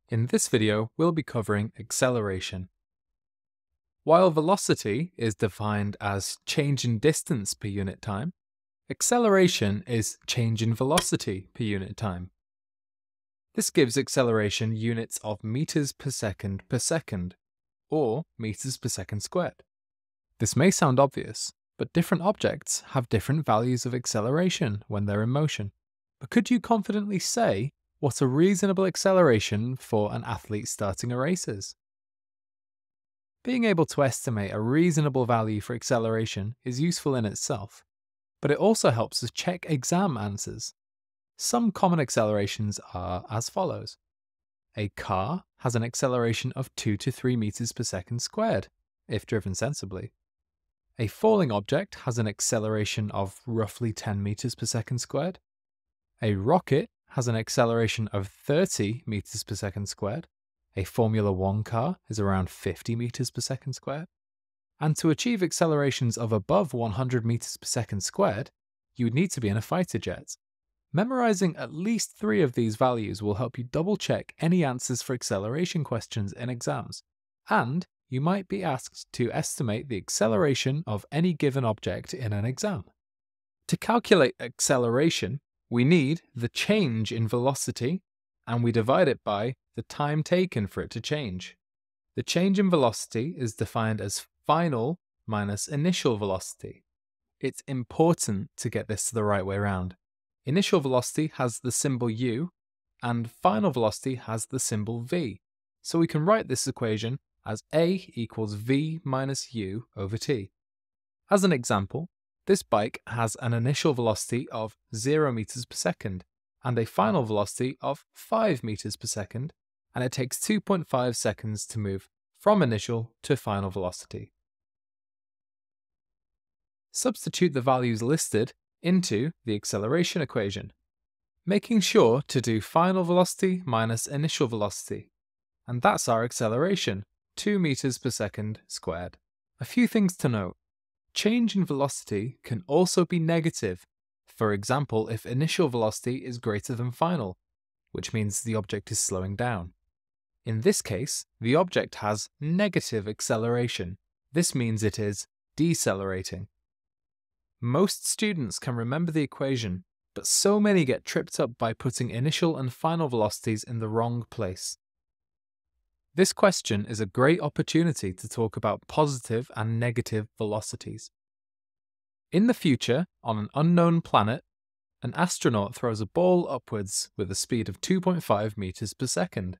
In this video, we'll be covering acceleration. While velocity is defined as change in distance per unit time, acceleration is change in velocity per unit time. This gives acceleration units of meters per second, or meters per second squared. This may sound obvious, but different objects have different values of acceleration when they're in motion. But could you confidently say what a reasonable acceleration for an athlete starting a race is? Being able to estimate a reasonable value for acceleration is useful in itself, but it also helps us check exam answers. Some common accelerations are as follows. A car has an acceleration of 2 to 3 meters per second squared, if driven sensibly. A falling object has an acceleration of roughly 10 meters per second squared. A rocket has an acceleration of 30 meters per second squared. A Formula 1 car is around 50 meters per second squared. And to achieve accelerations of above 100 meters per second squared, you would need to be in a fighter jet. Memorizing at least 3 of these values will help you double-check any answers for acceleration questions in exams, and you might be asked to estimate the acceleration of any given object in an exam. To calculate acceleration, we need the change in velocity, and we divide it by the time taken for it to change. The change in velocity is defined as final minus initial velocity. It's important to get this the right way around. Initial velocity has the symbol u, and final velocity has the symbol v. So we can write this equation as a equals v minus u over t. As an example, this bike has an initial velocity of 0 meters per second and a final velocity of 5 meters per second, and it takes 2.5 seconds to move from initial to final velocity. Substitute the values listed into the acceleration equation, making sure to do final velocity minus initial velocity, and that's our acceleration, 2 meters per second squared. A few things to note. Change in velocity can also be negative, for example if initial velocity is greater than final, which means the object is slowing down. In this case, the object has negative acceleration. This means it is decelerating. Most students can remember the equation, but so many get tripped up by putting initial and final velocities in the wrong place. This question is a great opportunity to talk about positive and negative velocities. In the future, on an unknown planet, an astronaut throws a ball upwards with a speed of 2.5 meters per second.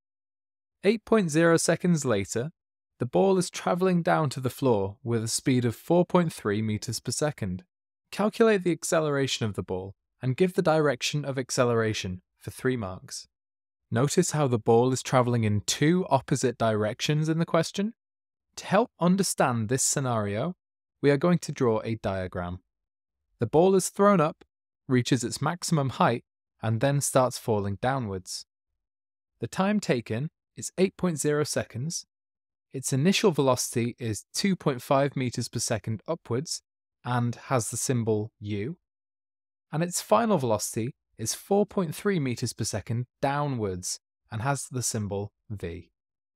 8.0 seconds later, the ball is travelling down to the floor with a speed of 4.3 meters per second. Calculate the acceleration of the ball and give the direction of acceleration for 3 marks. Notice how the ball is travelling in 2 opposite directions in the question? To help understand this scenario, we are going to draw a diagram. The ball is thrown up, reaches its maximum height, and then starts falling downwards. The time taken is 8.0 seconds. Its initial velocity is 2.5 meters per second upwards and has the symbol u, and its final velocity is 4.3 meters per second downwards and has the symbol v.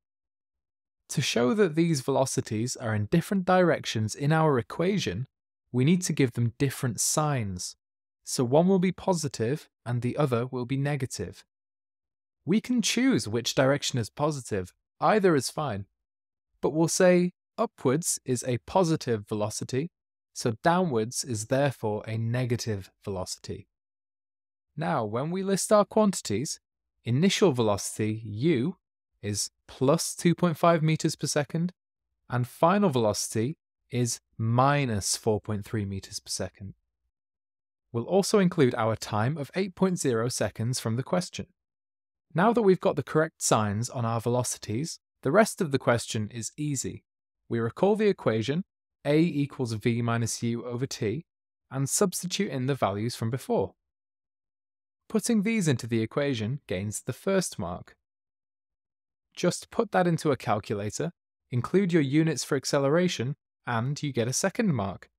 To show that these velocities are in different directions in our equation, we need to give them different signs. So one will be positive and the other will be negative. We can choose which direction is positive, either is fine. But we'll say upwards is a positive velocity, so downwards is therefore a negative velocity. Now, when we list our quantities, initial velocity u is plus 2.5 meters per second, and final velocity is minus 4.3 meters per second. We'll also include our time of 8.0 seconds from the question. Now that we've got the correct signs on our velocities, the rest of the question is easy. We recall the equation, a equals v minus u over t, and substitute in the values from before. Putting these into the equation gains the first mark. Just put that into a calculator, include your units for acceleration, and you get a second mark.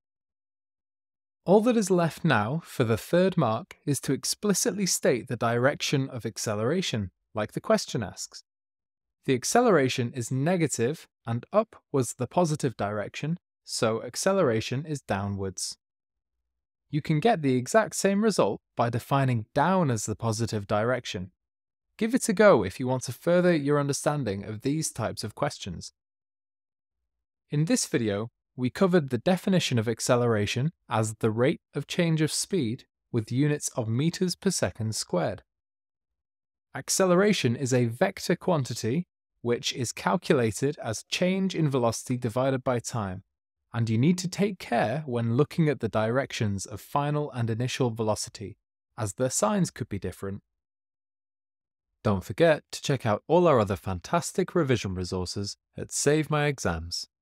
All that is left now for the third mark is to explicitly state the direction of acceleration. like the question asks. The acceleration is negative and up was the positive direction, so acceleration is downwards. You can get the exact same result by defining down as the positive direction. Give it a go if you want to further your understanding of these types of questions. In this video, we covered the definition of acceleration as the rate of change of speed with units of meters per second squared. Acceleration is a vector quantity which is calculated as change in velocity divided by time, and you need to take care when looking at the directions of final and initial velocity, as their signs could be different. Don't forget to check out all our other fantastic revision resources at Save My Exams.